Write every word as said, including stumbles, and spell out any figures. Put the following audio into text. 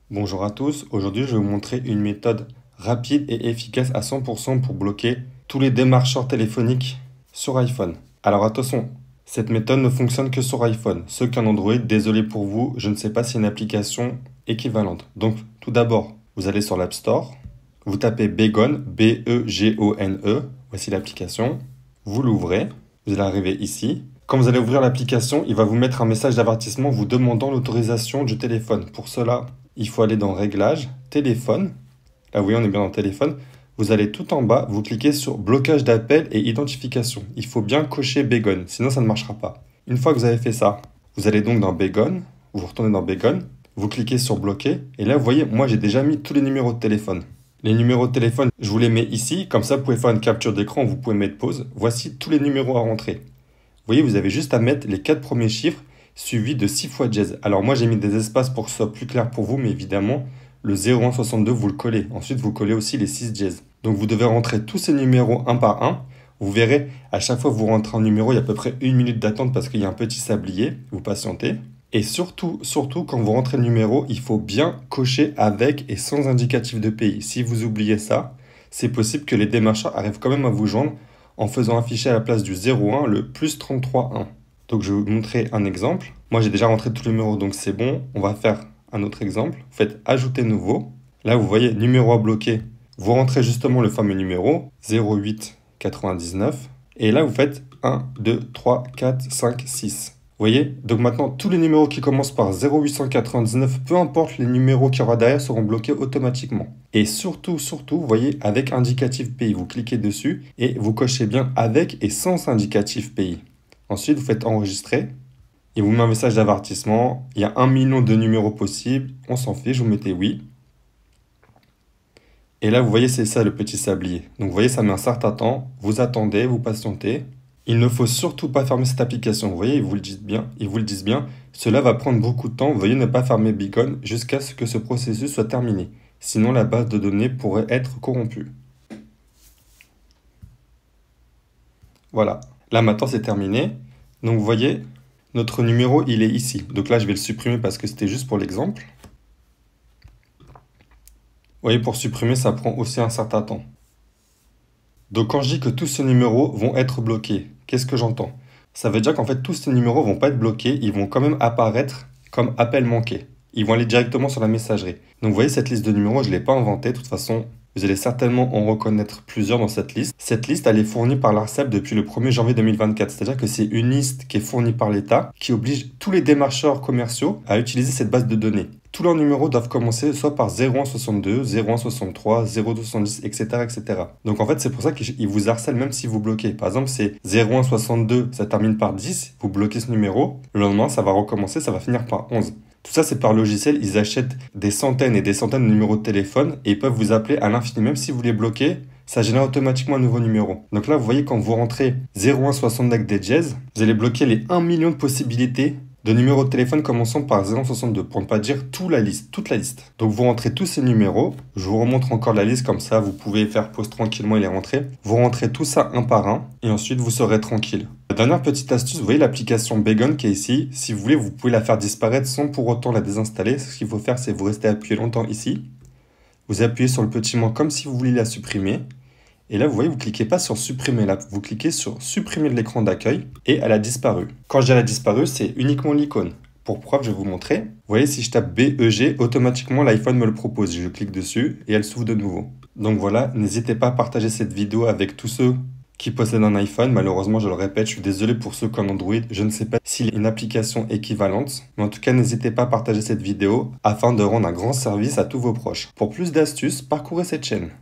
Bonjour à tous, aujourd'hui je vais vous montrer une méthode rapide et efficace à cent pour cent pour bloquer tous les démarcheurs téléphoniques sur iPhone. Alors attention, cette méthode ne fonctionne que sur iPhone. Ceux qui ont Android, désolé pour vous, je ne sais pas si une application équivalente. Donc tout d'abord, vous allez sur l'App Store, vous tapez Begon, B E G O N E, voici l'application, vous l'ouvrez, vous allez arriver ici. Quand vous allez ouvrir l'application, il va vous mettre un message d'avertissement vous demandant l'autorisation du téléphone. Pour cela, il faut aller dans Réglages, Téléphone. Là, vous voyez, on est bien dans Téléphone. Vous allez tout en bas, vous cliquez sur Blocage d'appel et identification. Il faut bien cocher Begon, sinon ça ne marchera pas. Une fois que vous avez fait ça, vous allez donc dans Begon, vous retournez dans Begon, vous cliquez sur Bloquer. Et là, vous voyez, moi, j'ai déjà mis tous les numéros de téléphone. Les numéros de téléphone, je vous les mets ici. Comme ça, vous pouvez faire une capture d'écran, vous pouvez mettre pause. Voici tous les numéros à rentrer. Vous voyez, vous avez juste à mettre les quatre premiers chiffres suivis de six fois dièse. Alors moi, j'ai mis des espaces pour que ce soit plus clair pour vous, mais évidemment, le zéro un soixante-deux, vous le collez. Ensuite, vous collez aussi les six dièses. Donc vous devez rentrer tous ces numéros un par un. Vous verrez, à chaque fois que vous rentrez un numéro, il y a à peu près une minute d'attente parce qu'il y a un petit sablier. Vous patientez. Et surtout, surtout, quand vous rentrez le numéro, il faut bien cocher avec et sans indicatif de pays. Si vous oubliez ça, c'est possible que les démarcheurs arrivent quand même à vous joindre en faisant afficher à la place du zéro un le plus trente-trois un. Donc je vais vous montrer un exemple. Moi j'ai déjà rentré tous les numéros donc c'est bon. On va faire un autre exemple. Vous faites ajouter nouveau. Là vous voyez numéro à bloquer. Vous rentrez justement le fameux numéro zéro huit quatre-vingt-dix-neuf. Et là vous faites un, deux, trois, quatre, cinq, six. Vous voyez? Donc maintenant tous les numéros qui commencent par zéro huit quatre-vingt-dix-neuf, peu importe les numéros qu'il y aura derrière, seront bloqués automatiquement. Et surtout, surtout, vous voyez, avec indicatif pays, vous cliquez dessus et vous cochez bien avec et sans indicatif pays. Ensuite, vous faites enregistrer. Il vous met un message d'avertissement. Il y a un million de numéros possibles. On s'en fiche, vous mettez oui. Et là, vous voyez, c'est ça le petit sablier. Donc, vous voyez, ça met un certain temps. Vous attendez, vous patientez. Il ne faut surtout pas fermer cette application. Vous voyez, ils vous le disent bien. Ils vous le disent bien. Cela va prendre beaucoup de temps. Veuillez ne pas fermer Begon jusqu'à ce que ce processus soit terminé. Sinon, la base de données pourrait être corrompue. Voilà. Là, maintenant, c'est terminé. Donc, vous voyez, notre numéro, il est ici. Donc là, je vais le supprimer parce que c'était juste pour l'exemple. Vous voyez, pour supprimer, ça prend aussi un certain temps. Donc, quand je dis que tous ces numéros vont être bloqués, qu'est-ce que j'entends? Ça veut dire qu'en fait, tous ces numéros vont pas être bloqués. Ils vont quand même apparaître comme appel manqué. Ils vont aller directement sur la messagerie. Donc, vous voyez, cette liste de numéros, je ne l'ai pas inventée. De toute façon, vous allez certainement en reconnaître plusieurs dans cette liste. Cette liste, elle est fournie par l'Arcep depuis le premier janvier deux mille vingt-quatre. C'est-à-dire que c'est une liste qui est fournie par l'État qui oblige tous les démarcheurs commerciaux à utiliser cette base de données. Tous leurs numéros doivent commencer soit par zéro un soixante-deux, zéro un soixante-trois, zéro deux soixante-dix, et cetera, et cetera. Donc en fait, c'est pour ça qu'ils vous harcèlent même si vous bloquez. Par exemple, c'est zéro un soixante-deux, ça termine par dix, vous bloquez ce numéro. Le lendemain, ça va recommencer, ça va finir par onze. Tout ça, c'est par logiciel. Ils achètent des centaines et des centaines de numéros de téléphone et ils peuvent vous appeler à l'infini. Même si vous les bloquez, ça génère automatiquement un nouveau numéro. Donc là, vous voyez, quand vous rentrez zéro un soixante avec des dièses, vous allez bloquer les un million de possibilités de numéros de téléphone commençant par zéro un soixante-deux, pour ne pas dire toute la liste, toute la liste. Donc vous rentrez tous ces numéros, je vous remontre encore la liste, comme ça vous pouvez faire pause tranquillement et les rentrer. Vous rentrez tout ça un par un, et ensuite vous serez tranquille. La dernière petite astuce, vous voyez l'application Begon qui est ici, si vous voulez vous pouvez la faire disparaître sans pour autant la désinstaller. Ce qu'il faut faire, c'est vous restez appuyé longtemps ici, vous appuyez sur le petit moins comme si vous vouliez la supprimer. Et là, vous voyez, vous ne cliquez pas sur supprimer, là, vous cliquez sur supprimer de l'écran d'accueil et elle a disparu. Quand je dis elle a disparu, c'est uniquement l'icône. Pour preuve, je vais vous montrer. Vous voyez, si je tape B E G, automatiquement l'iPhone me le propose. Je clique dessus et elle s'ouvre de nouveau. Donc voilà, n'hésitez pas à partager cette vidéo avec tous ceux qui possèdent un iPhone. Malheureusement, je le répète, je suis désolé pour ceux qui ont Android. Je ne sais pas s'il y a une application équivalente. Mais en tout cas, n'hésitez pas à partager cette vidéo afin de rendre un grand service à tous vos proches. Pour plus d'astuces, parcourez cette chaîne.